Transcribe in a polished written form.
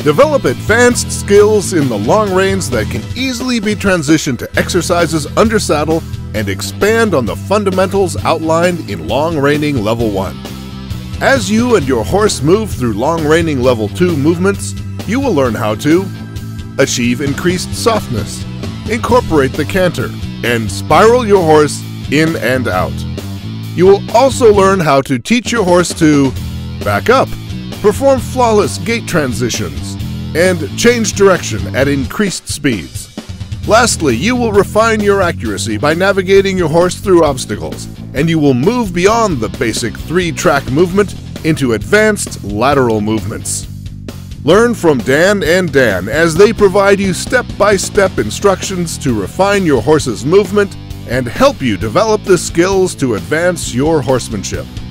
Develop advanced skills in the long reins that can easily be transitioned to exercises under saddle and expand on the fundamentals outlined in Long Reining Level 1. As you and your horse move through Long Reining Level 2 movements, you will learn how to achieve increased softness, incorporate the canter, and spiral your horse in and out. You will also learn how to teach your horse to back up, perform flawless gait transitions, and change direction at increased speeds. Lastly, you will refine your accuracy by navigating your horse through obstacles, and you will move beyond the basic 3-track movement into advanced lateral movements. Learn from Dan and Dan as they provide you step-by-step instructions to refine your horse's movement and help you develop the skills to advance your horsemanship.